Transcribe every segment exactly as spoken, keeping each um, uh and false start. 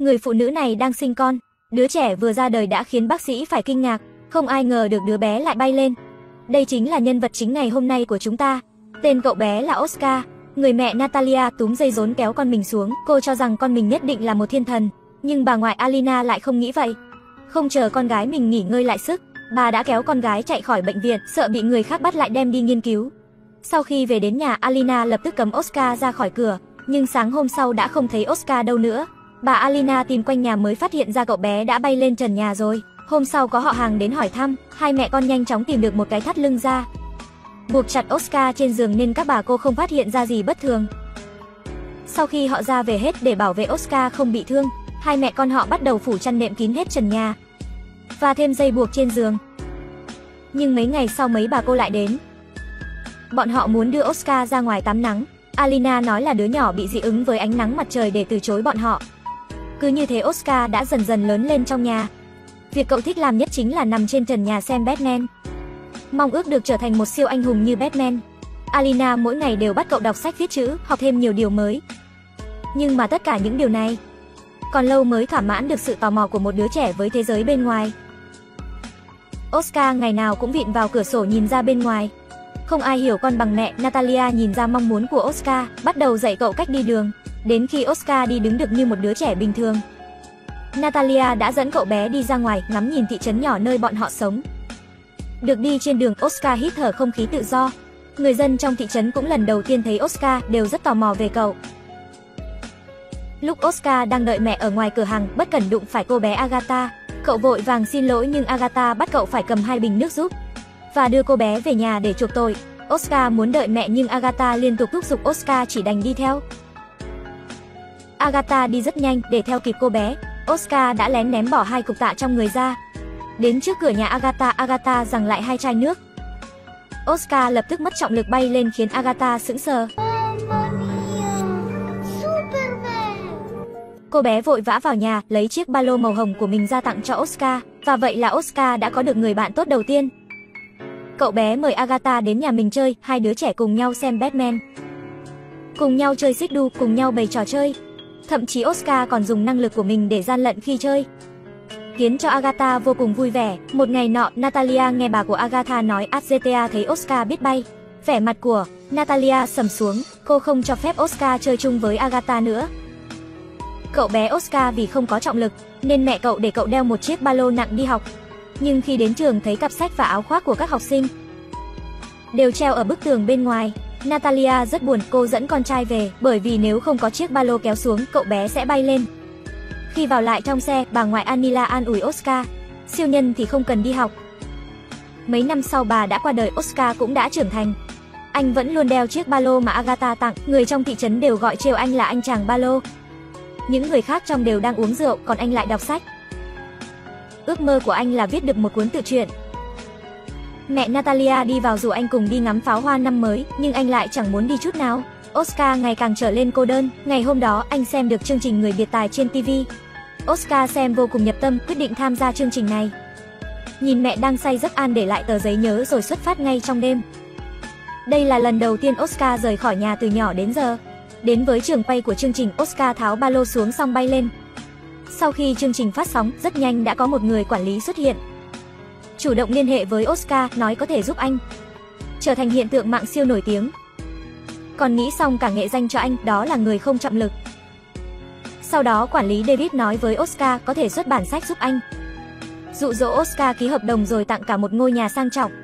người phụ nữ này đang sinh con. Đứa trẻ vừa ra đời đã khiến bác sĩ phải kinh ngạc, không ai ngờ được đứa bé lại bay lên. Đây chính là nhân vật chính ngày hôm nay của chúng ta. Tên cậu bé là Oscar. Người mẹ Natalia túm dây rốn kéo con mình xuống, cô cho rằng con mình nhất định là một thiên thần. Nhưng bà ngoại Alina lại không nghĩ vậy. Không chờ con gái mình nghỉ ngơi lại sức, bà đã kéo con gái chạy khỏi bệnh viện, sợ bị người khác bắt lại đem đi nghiên cứu. Sau khi về đến nhà, Alina lập tức cấm Oscar ra khỏi cửa, nhưng sáng hôm sau đã không thấy Oscar đâu nữa. Bà Alina tìm quanh nhà mới phát hiện ra cậu bé đã bay lên trần nhà rồi. Hôm sau có họ hàng đến hỏi thăm, hai mẹ con nhanh chóng tìm được một cái thắt lưng ra, buộc chặt Oscar trên giường nên các bà cô không phát hiện ra gì bất thường. Sau khi họ ra về hết để bảo vệ Oscar không bị thương, hai mẹ con họ bắt đầu phủ chăn nệm kín hết trần nhà và thêm dây buộc trên giường. Nhưng mấy ngày sau mấy bà cô lại đến. Bọn họ muốn đưa Oscar ra ngoài tắm nắng. Alina nói là đứa nhỏ bị dị ứng với ánh nắng mặt trời để từ chối bọn họ. Cứ như thế Oscar đã dần dần lớn lên trong nhà. Việc cậu thích làm nhất chính là nằm trên trần nhà xem Batman, mong ước được trở thành một siêu anh hùng như Batman. Alina mỗi ngày đều bắt cậu đọc sách viết chữ, học thêm nhiều điều mới. Nhưng mà tất cả những điều này còn lâu mới thỏa mãn được sự tò mò của một đứa trẻ với thế giới bên ngoài. Oscar ngày nào cũng vịn vào cửa sổ nhìn ra bên ngoài. Không ai hiểu con bằng mẹ. Natalia nhìn ra mong muốn của Oscar, bắt đầu dạy cậu cách đi đường. Đến khi Oscar đi đứng được như một đứa trẻ bình thường, Natalia đã dẫn cậu bé đi ra ngoài, ngắm nhìn thị trấn nhỏ nơi bọn họ sống. Được đi trên đường, Oscar hít thở không khí tự do. Người dân trong thị trấn cũng lần đầu tiên thấy Oscar, đều rất tò mò về cậu. Lúc Oscar đang đợi mẹ ở ngoài cửa hàng, bất cẩn đụng phải cô bé Agatha. Cậu vội vàng xin lỗi nhưng Agatha bắt cậu phải cầm hai bình nước giúp và đưa cô bé về nhà để chuộc tội. Oscar muốn đợi mẹ nhưng Agatha liên tục thúc giục Oscar, chỉ đành đi theo. Agatha đi rất nhanh để theo kịp cô bé. Oscar đã lén ném bỏ hai cục tạ trong người ra. Đến trước cửa nhà Agatha, Agatha giằng lại hai chai nước. Oscar lập tức mất trọng lực bay lên khiến Agatha sững sờ. Cô bé vội vã vào nhà, lấy chiếc ba lô màu hồng của mình ra tặng cho Oscar. Và vậy là Oscar đã có được người bạn tốt đầu tiên. Cậu bé mời Agatha đến nhà mình chơi, hai đứa trẻ cùng nhau xem Batman, cùng nhau chơi xích đu, cùng nhau bày trò chơi. Thậm chí Oscar còn dùng năng lực của mình để gian lận khi chơi, khiến cho Agatha vô cùng vui vẻ. Một ngày nọ, Natalia nghe bà của Agatha nói Agatha thấy Oscar biết bay. Vẻ mặt của Natalia sầm xuống, cô không cho phép Oscar chơi chung với Agatha nữa. Cậu bé Oscar vì không có trọng lực, nên mẹ cậu để cậu đeo một chiếc ba lô nặng đi học. Nhưng khi đến trường thấy cặp sách và áo khoác của các học sinh đều treo ở bức tường bên ngoài, Natalia rất buồn. Cô dẫn con trai về, bởi vì nếu không có chiếc ba lô kéo xuống, cậu bé sẽ bay lên. Khi vào lại trong xe, bà ngoại Anila an ủi Oscar, siêu nhân thì không cần đi học. Mấy năm sau bà đã qua đời, Oscar cũng đã trưởng thành. Anh vẫn luôn đeo chiếc ba lô mà Agatha tặng, người trong thị trấn đều gọi trêu anh là anh chàng ba lô. Những người khác trong đều đang uống rượu, còn anh lại đọc sách. Ước mơ của anh là viết được một cuốn tự truyện. Mẹ Natalia đi vào rủ anh cùng đi ngắm pháo hoa năm mới, nhưng anh lại chẳng muốn đi chút nào. Oscar ngày càng trở lên cô đơn. Ngày hôm đó, anh xem được chương trình Người biệt tài trên ti vi. Oscar xem vô cùng nhập tâm, quyết định tham gia chương trình này. Nhìn mẹ đang say giấc, An để lại tờ giấy nhớ rồi xuất phát ngay trong đêm. Đây là lần đầu tiên Oscar rời khỏi nhà từ nhỏ đến giờ. Đến với trường quay của chương trình, Oscar tháo ba lô xuống xong bay lên. Sau khi chương trình phát sóng, rất nhanh đã có một người quản lý xuất hiện, chủ động liên hệ với Oscar, nói có thể giúp anh trở thành hiện tượng mạng siêu nổi tiếng. Còn nghĩ xong cả nghệ danh cho anh, đó là người không trọng lực. Sau đó quản lý David nói với Oscar có thể xuất bản sách giúp anh, dụ dỗ Oscar ký hợp đồng rồi tặng cả một ngôi nhà sang trọng.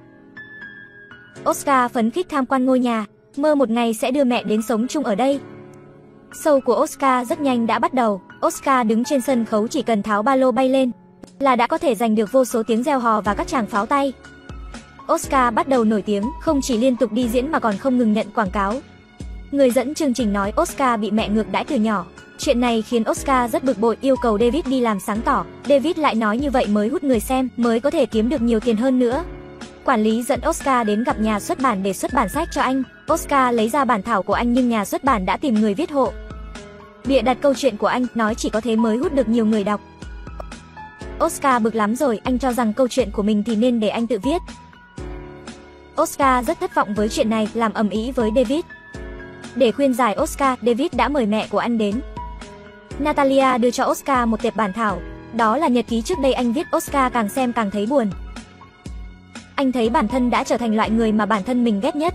Oscar phấn khích tham quan ngôi nhà, mơ một ngày sẽ đưa mẹ đến sống chung ở đây. Show của Oscar rất nhanh đã bắt đầu. Oscar đứng trên sân khấu, chỉ cần tháo ba lô bay lên là đã có thể giành được vô số tiếng reo hò và các tràng pháo tay. Oscar bắt đầu nổi tiếng, không chỉ liên tục đi diễn mà còn không ngừng nhận quảng cáo. Người dẫn chương trình nói Oscar bị mẹ ngược đãi từ nhỏ. Chuyện này khiến Oscar rất bực bội, yêu cầu David đi làm sáng tỏ. David lại nói như vậy mới hút người xem, mới có thể kiếm được nhiều tiền hơn nữa. Quản lý dẫn Oscar đến gặp nhà xuất bản để xuất bản sách cho anh. Oscar lấy ra bản thảo của anh nhưng nhà xuất bản đã tìm người viết hộ, bịa đặt câu chuyện của anh, nói chỉ có thế mới hút được nhiều người đọc. Oscar bực lắm rồi, anh cho rằng câu chuyện của mình thì nên để anh tự viết. Oscar rất thất vọng với chuyện này, làm ầm ĩ với David. Để khuyên giải Oscar, David đã mời mẹ của anh đến. Natalia đưa cho Oscar một tệp bản thảo. Đó là nhật ký trước đây anh viết. Oscar càng xem càng thấy buồn. Anh thấy bản thân đã trở thành loại người mà bản thân mình ghét nhất.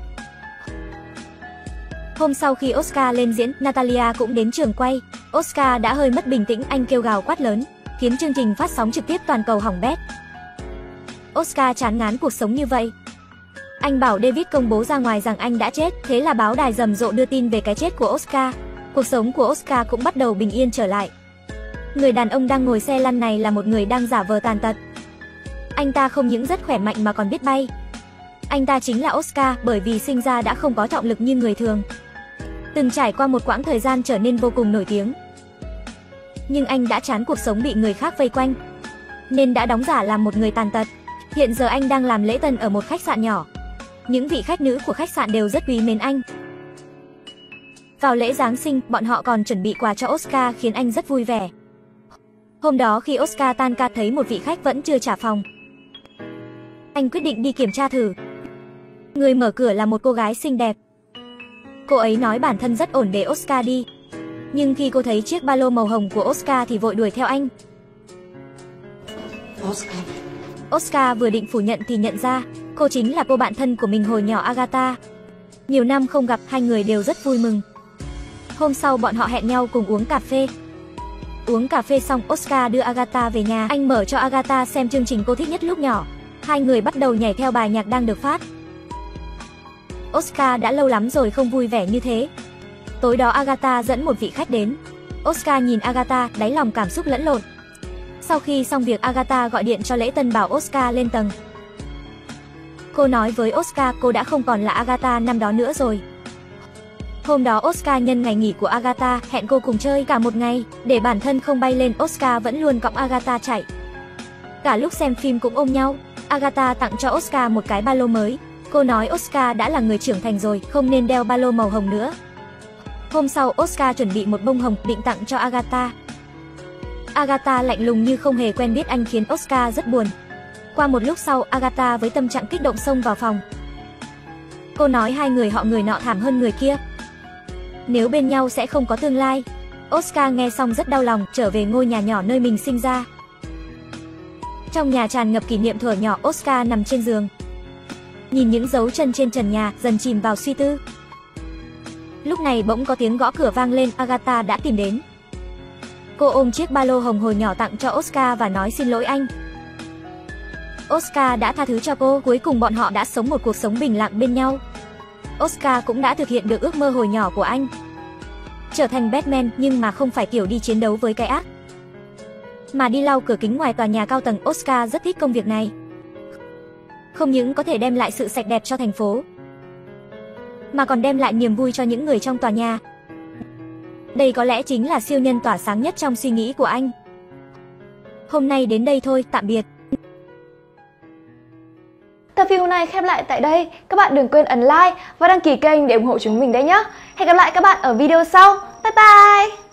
Hôm sau khi Oscar lên diễn, Natalia cũng đến trường quay. Oscar đã hơi mất bình tĩnh, anh kêu gào quát lớn, khiến chương trình phát sóng trực tiếp toàn cầu hỏng bét. Oscar chán ngán cuộc sống như vậy. Anh bảo David công bố ra ngoài rằng anh đã chết, thế là báo đài rầm rộ đưa tin về cái chết của Oscar. Cuộc sống của Oscar cũng bắt đầu bình yên trở lại. Người đàn ông đang ngồi xe lăn này là một người đang giả vờ tàn tật. Anh ta không những rất khỏe mạnh mà còn biết bay. Anh ta chính là Oscar, bởi vì sinh ra đã không có trọng lực như người thường. Từng trải qua một quãng thời gian trở nên vô cùng nổi tiếng. Nhưng anh đã chán cuộc sống bị người khác vây quanh, nên đã đóng giả làm một người tàn tật. Hiện giờ anh đang làm lễ tân ở một khách sạn nhỏ. Những vị khách nữ của khách sạn đều rất quý mến anh. Vào lễ Giáng sinh, bọn họ còn chuẩn bị quà cho Oscar khiến anh rất vui vẻ. Hôm đó khi Oscar tan ca thấy một vị khách vẫn chưa trả phòng. Anh quyết định đi kiểm tra thử. Người mở cửa là một cô gái xinh đẹp. Cô ấy nói bản thân rất ổn để Oscar đi. Nhưng khi cô thấy chiếc ba lô màu hồng của Oscar thì vội đuổi theo anh. Oscar. Oscar vừa định phủ nhận thì nhận ra cô chính là cô bạn thân của mình hồi nhỏ, Agatha. Nhiều năm không gặp, hai người đều rất vui mừng. Hôm sau bọn họ hẹn nhau cùng uống cà phê. Uống cà phê xong, Oscar đưa Agatha về nhà. Anh mở cho Agatha xem chương trình cô thích nhất lúc nhỏ. Hai người bắt đầu nhảy theo bài nhạc đang được phát. Oscar đã lâu lắm rồi không vui vẻ như thế. Tối đó Agatha dẫn một vị khách đến. Oscar nhìn Agatha, đáy lòng cảm xúc lẫn lộn. Sau khi xong việc, Agatha gọi điện cho lễ tân bảo Oscar lên tầng. Cô nói với Oscar cô đã không còn là Agatha năm đó nữa rồi. Hôm đó Oscar nhân ngày nghỉ của Agatha hẹn cô cùng chơi cả một ngày. Để bản thân không bay lên, Oscar vẫn luôn cõng Agatha chạy. Cả lúc xem phim cũng ôm nhau. Agatha tặng cho Oscar một cái ba lô mới. Cô nói Oscar đã là người trưởng thành rồi, không nên đeo ba lô màu hồng nữa. Hôm sau, Oscar chuẩn bị một bông hồng định tặng cho Agatha. Agatha lạnh lùng như không hề quen biết anh khiến Oscar rất buồn. Qua một lúc sau, Agatha với tâm trạng kích động xông vào phòng. Cô nói hai người họ người nọ thảm hơn người kia. Nếu bên nhau sẽ không có tương lai. Oscar nghe xong rất đau lòng, trở về ngôi nhà nhỏ nơi mình sinh ra. Trong nhà tràn ngập kỷ niệm thuở nhỏ, Oscar nằm trên giường. Nhìn những dấu chân trên trần nhà, dần chìm vào suy tư. Lúc này bỗng có tiếng gõ cửa vang lên, Agatha đã tìm đến. Cô ôm chiếc ba lô hồng hồi nhỏ tặng cho Oscar và nói xin lỗi anh. Oscar đã tha thứ cho cô, cuối cùng bọn họ đã sống một cuộc sống bình lặng bên nhau. Oscar cũng đã thực hiện được ước mơ hồi nhỏ của anh. Trở thành Batman, nhưng mà không phải kiểu đi chiến đấu với cái ác, mà đi lau cửa kính ngoài tòa nhà cao tầng. Oscar rất thích công việc này. Không những có thể đem lại sự sạch đẹp cho thành phố, mà còn đem lại niềm vui cho những người trong tòa nhà. Đây có lẽ chính là siêu nhân tỏa sáng nhất trong suy nghĩ của anh. Hôm nay đến đây thôi, tạm biệt. Tập phim hôm nay khép lại tại đây. Các bạn đừng quên ấn like và đăng ký kênh để ủng hộ chúng mình đấy nhé. Hẹn gặp lại các bạn ở video sau. Bye bye!